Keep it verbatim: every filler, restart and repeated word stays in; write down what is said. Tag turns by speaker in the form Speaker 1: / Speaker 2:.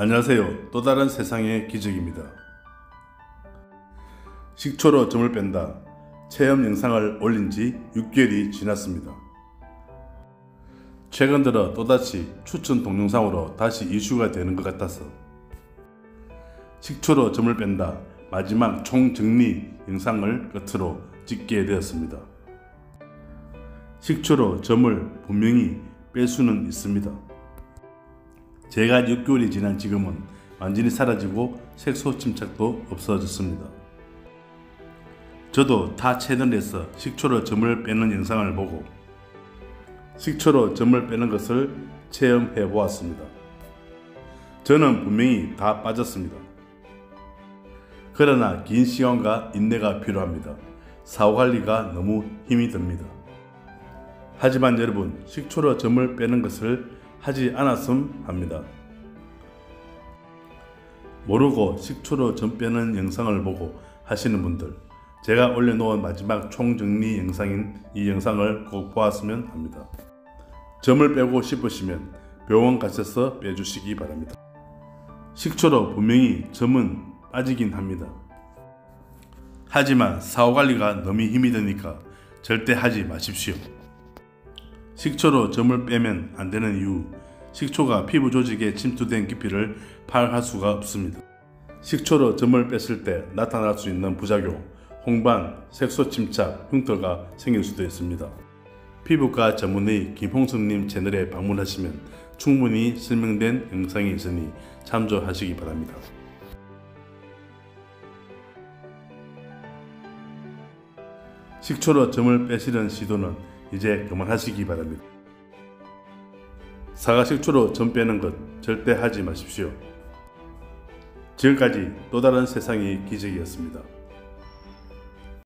Speaker 1: 안녕하세요. 또 다른 세상의 기적입니다. 식초로 점을 뺀다. 체험 영상을 올린 지 육 개월이 지났습니다. 최근 들어 또다시 추천 동영상으로 다시 이슈가 되는 것 같아서 식초로 점을 뺀다 마지막 총정리 영상을 끝으로 찍게 되었습니다. 식초로 점을 분명히 뺄 수는 있습니다. 제가 육 개월이 지난 지금은 완전히 사라지고 색소 침착도 없어졌습니다. 저도 타 채널에서 식초로 점을 빼는 영상을 보고 식초로 점을 빼는 것을 체험해 보았습니다. 저는 분명히 다 빠졌습니다. 그러나 긴 시간과 인내가 필요합니다. 사후관리가 너무 힘이 듭니다. 하지만 여러분, 식초로 점을 빼는 것을 하지 않았음 합니다. 모르고 식초로 점 빼는 영상을 보고 하시는 분들, 제가 올려놓은 마지막 총정리 영상인 이 영상을 꼭 보았으면 합니다. 점을 빼고 싶으시면 병원 가셔서 빼주시기 바랍니다. 식초로 분명히 점은 빠지긴 합니다. 하지만 사후관리가 너무 힘이 드니까 절대 하지 마십시오. 식초로 점을 빼면 안 되는 이유, 식초가 피부 조직에 침투된 깊이를 파악할 수가 없습니다. 식초로 점을 뺐을 때 나타날 수 있는 부작용, 홍반, 색소 침착, 흉터가 생길 수도 있습니다. 피부과 전문의 김홍석님 채널에 방문하시면 충분히 설명된 영상이 있으니 참조하시기 바랍니다. 식초로 점을 빼시는 시도는 이제 그만하시기 바랍니다. 사과 식초로 점 빼는 것 절대 하지 마십시오. 지금까지 또 다른 세상의 기적이었습니다.